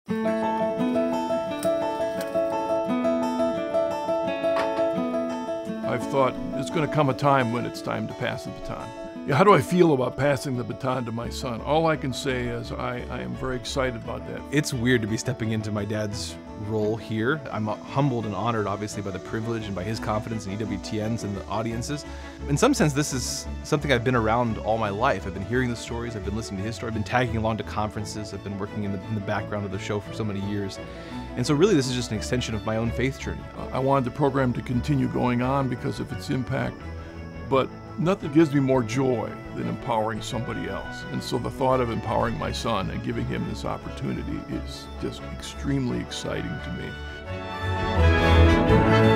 I've thought there's going to come a time when it's time to pass the baton. Yeah, how do I feel about passing the baton to my son? All I can say is I am very excited about that. It's weird to be stepping into my dad's role here. I'm humbled and honored, obviously, by the privilege and by his confidence in EWTNs and the audiences. In some sense, this is something I've been around all my life. I've been hearing the stories, I've been listening to his story, I've been tagging along to conferences, I've been working in the background of the show for so many years. And so really, this is just an extension of my own faith journey. I wanted the program to continue going on because of its impact, but nothing gives me more joy than empowering somebody else. And so the thought of empowering my son and giving him this opportunity is just extremely exciting to me.